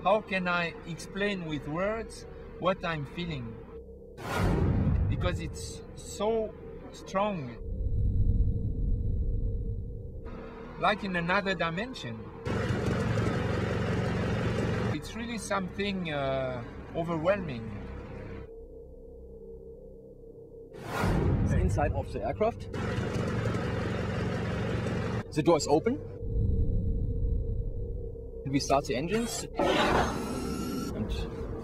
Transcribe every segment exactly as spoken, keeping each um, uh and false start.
how can I explain with words what I'm feeling? Because it's so strong, like in another dimension. It's really something uh, overwhelming. The inside of the aircraft. The door is open. We start the engines. And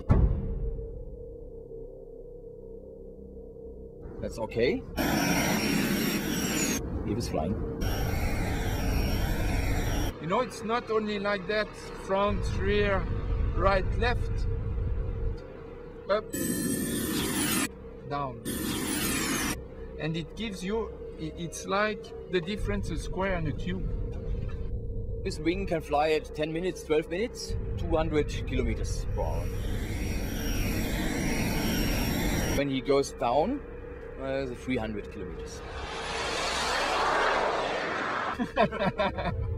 that's okay. Yves is flying. You know, it's not only like that, front, rear, right, left, up, down. And it gives you, it's like the difference of square and a cube. This wing can fly at ten minutes, twelve minutes, two hundred kilometers per hour. When he goes down, uh, the three hundred kilometers.